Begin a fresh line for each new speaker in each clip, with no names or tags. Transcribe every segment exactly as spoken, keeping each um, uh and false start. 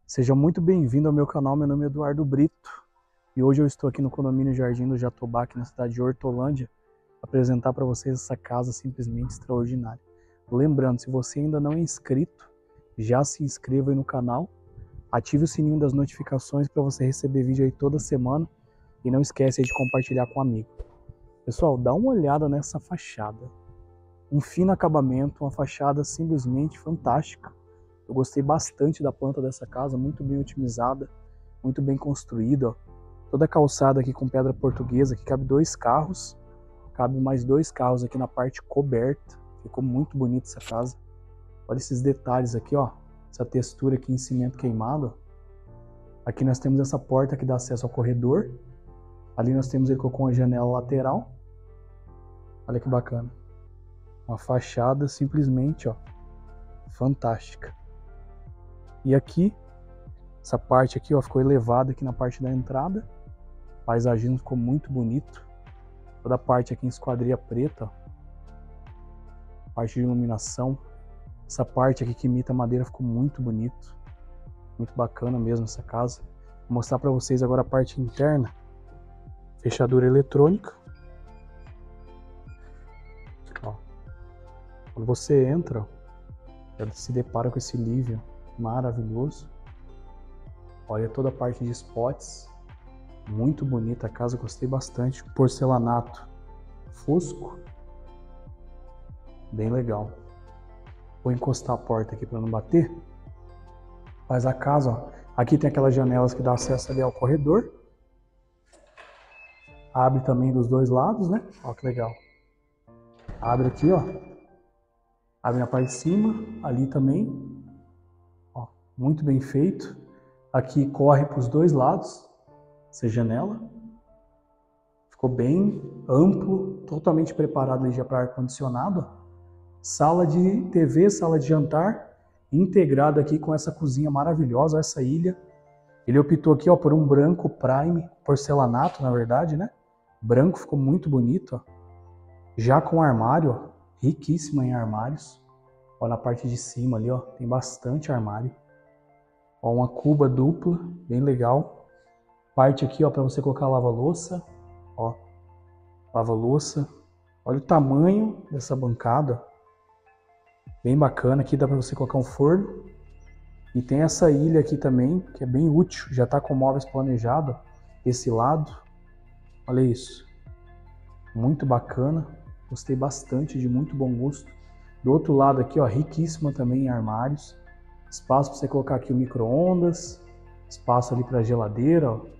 Seja muito bem-vindo ao meu canal, meu nome é Eduardo Brito e hoje eu estou aqui no condomínio Jardim do Jatobá, aqui na cidade de Hortolândia, apresentar para vocês essa casa simplesmente extraordinária. Lembrando, se você ainda não é inscrito, já se inscreva aí no canal, ative o sininho das notificações para você receber vídeo aí toda semana e não esquece aí de compartilhar com um amigo. Pessoal, dá uma olhada nessa fachada, um fino acabamento, uma fachada simplesmente fantástica. Eu gostei bastante da planta dessa casa, muito bem otimizada, muito bem construída. Ó. Toda calçada aqui com pedra portuguesa, que cabe dois carros. Cabe mais dois carros aqui na parte coberta. Ficou muito bonita essa casa. Olha esses detalhes aqui, ó. Essa textura aqui em cimento queimado. Ó. Aqui nós temos essa porta que dá acesso ao corredor. Ali nós temos ele com a janela lateral. Olha que bacana. Uma fachada simplesmente, ó, fantástica. E aqui, essa parte aqui, ó, ficou elevada aqui na parte da entrada. O paisagismo ficou muito bonito. Toda a parte aqui em esquadria preta, ó. Parte de iluminação. Essa parte aqui que imita madeira ficou muito bonito. Muito bacana mesmo essa casa. Vou mostrar para vocês agora a parte interna. Fechadura eletrônica. Ó. Quando você entra, ó, ela se depara com esse livro maravilhoso. Olha toda a parte de spots. Muito bonita a casa, gostei bastante. Porcelanato fosco. Bem legal. Vou encostar a porta aqui para não bater. Mas a casa, ó, aqui tem aquelas janelas que dá acesso ali ao corredor. Abre também dos dois lados, né? Ó que legal. Abre aqui, ó. Abre na parte de cima, ali também. Ó, muito bem feito. Aqui corre para os dois lados, essa janela. Ficou bem amplo, totalmente preparado ali já para ar-condicionado. Sala de T V, sala de jantar, integrada aqui com essa cozinha maravilhosa, essa ilha. Ele optou aqui, ó, por um branco prime, porcelanato, na verdade, né? Branco, ficou muito bonito, ó. Já com armário, ó, riquíssima em armários. Ó, na parte de cima ali, ó, tem bastante armário. Ó, uma cuba dupla, bem legal. Parte aqui, ó, para você colocar lava-louça. Ó, lava-louça. Olha o tamanho dessa bancada. Bem bacana. Aqui dá para você colocar um forno. E tem essa ilha aqui também, que é bem útil. Já tá com móveis planejados. Esse lado. Olha isso. Muito bacana. Gostei bastante, de muito bom gosto. Do outro lado aqui, ó, riquíssima também em armários. Espaço para você colocar aqui o micro-ondas. Espaço ali para geladeira, ó.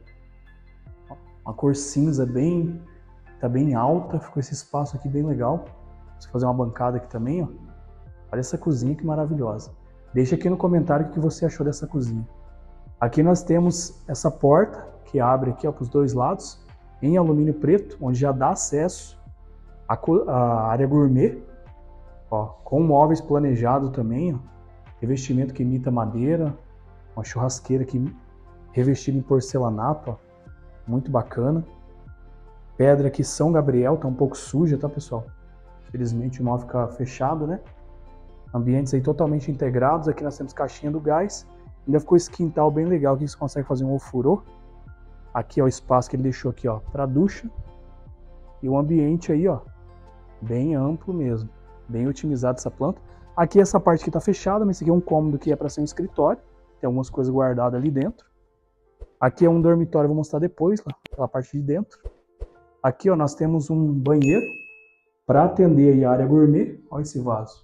Uma cor cinza bem, tá bem alta. Ficou esse espaço aqui bem legal. Você fazer uma bancada aqui também, ó. Olha essa cozinha que maravilhosa. Deixa aqui no comentário o que você achou dessa cozinha. Aqui nós temos essa porta que abre aqui, ó, para os dois lados, em alumínio preto, onde já dá acesso à, à área gourmet, ó, com móveis planejados também, ó, revestimento que imita madeira, uma churrasqueira que revestida em porcelanato, ó, muito bacana. Pedra aqui São Gabriel, tá um pouco suja, tá, pessoal? Infelizmente o móvel fica fechado, né? Ambientes aí totalmente integrados. Aqui nós temos caixinha do gás. Ainda ficou esse quintal bem legal, aqui você consegue fazer um ofurô. Aqui é o espaço que ele deixou aqui, ó, para ducha. E o ambiente aí, ó, bem amplo mesmo, bem otimizado essa planta. Aqui essa parte aqui tá fechada, mas esse aqui é um cômodo que é para ser um escritório. Tem algumas coisas guardadas ali dentro. Aqui é um dormitório, vou mostrar depois, lá, pela parte de dentro. Aqui, ó, nós temos um banheiro para atender aí a área gourmet. Olha esse vaso.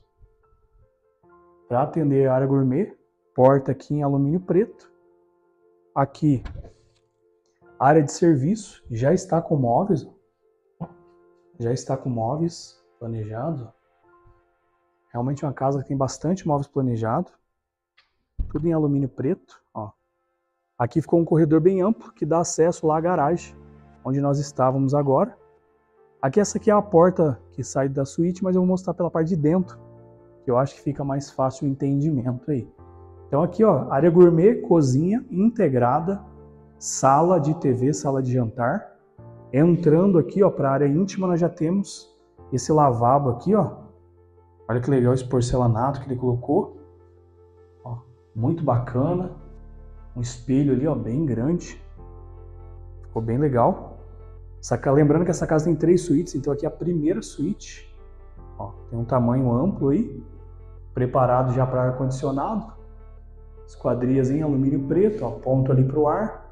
Para atender a área gourmet. Porta aqui em alumínio preto. Aqui, área de serviço. Já está com móveis. Ó. Já está com móveis planejados. Realmente uma casa que tem bastante móveis planejados. Tudo em alumínio preto, ó. Aqui ficou um corredor bem amplo que dá acesso lá à garagem, onde nós estávamos agora. Aqui essa aqui é a porta que sai da suíte, mas eu vou mostrar pela parte de dentro, que eu acho que fica mais fácil o entendimento aí. Então aqui, ó, área gourmet, cozinha integrada, sala de T V, sala de jantar. Entrando aqui, ó, para a área íntima, nós já temos esse lavabo aqui, ó. Olha que legal esse porcelanato que ele colocou. Ó, muito bacana. um espelho ali, ó, bem grande. Ficou bem legal. Essa, lembrando que essa casa tem três suítes, então aqui é a primeira suíte. Ó, tem um tamanho amplo aí, preparado já para ar-condicionado. Esquadrias em alumínio preto, ó, ponto ali para o ar.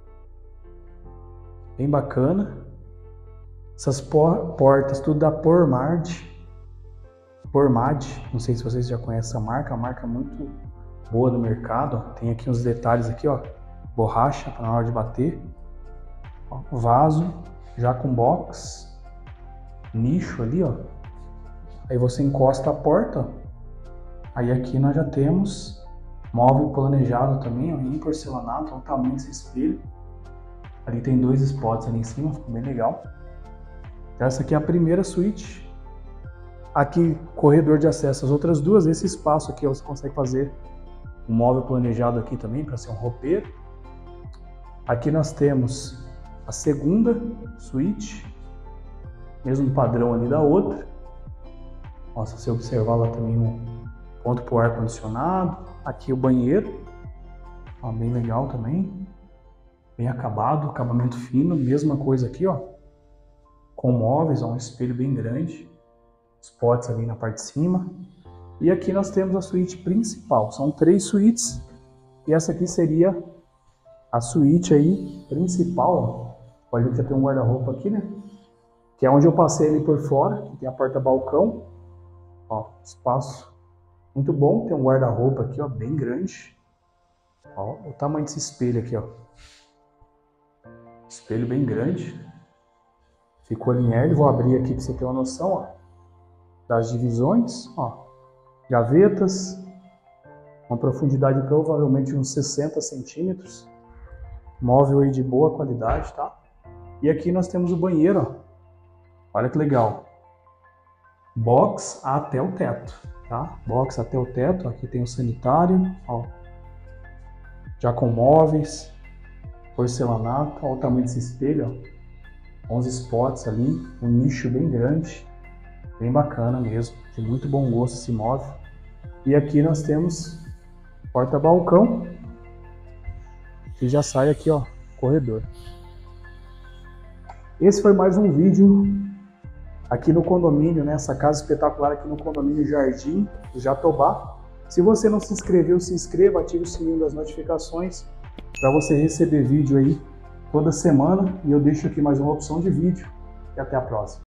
Bem bacana. Essas por portas tudo da Pormad. Pormad, não sei se vocês já conhecem essa marca, uma marca muito boa do mercado. Ó. Tem aqui uns detalhes aqui, ó, borracha para na hora de bater. Ó, vaso, já com box, nicho ali, ó. Aí você encosta a porta, ó. Aí aqui nós já temos móvel planejado também, ó, em porcelanato, olha o tamanho desse espelho. Ali tem dois spots ali em cima, ficou bem legal. Essa aqui é a primeira suíte. Aqui, corredor de acesso às outras duas. Esse espaço aqui, ó, você consegue fazer um móvel planejado aqui também, para ser um roupeiro. Aqui nós temos a segunda suíte, mesmo padrão ali da outra. Ó, se você observar lá também um ponto para o ar-condicionado. Aqui o banheiro, ó, bem legal também, bem acabado, acabamento fino, mesma coisa aqui, ó, com móveis, ó, um espelho bem grande, os potes ali na parte de cima. E aqui nós temos a suíte principal, são três suítes, e essa aqui seria a suíte aí principal, ó. Pode ver que já tem um guarda-roupa aqui, né, que é onde eu passei ali por fora, que tem a porta-balcão, ó, espaço muito bom, tem um guarda-roupa aqui, ó, bem grande. Ó, o tamanho desse espelho aqui, ó. Espelho bem grande. Ficou em L, vou abrir aqui para você ter uma noção, ó, das divisões, ó. Gavetas, uma profundidade provavelmente de uns sessenta centímetros. Móvel aí de boa qualidade, tá? E aqui nós temos o banheiro, ó. Olha que legal. Box até o teto. Tá? Box até o teto, aqui tem o sanitário, ó, já com móveis, porcelanato, olha o tamanho desse espelho, ó, onze spots ali, um nicho bem grande, bem bacana mesmo, de muito bom gosto esse móvel. E aqui nós temos porta-balcão, que já sai aqui, ó, corredor. Esse foi mais um vídeo aqui no condomínio, né? Essa casa espetacular aqui no condomínio Jardim do Jatobá. Se você não se inscreveu, se inscreva, ative o sininho das notificações para você receber vídeo aí toda semana. E eu deixo aqui mais uma opção de vídeo. E até a próxima.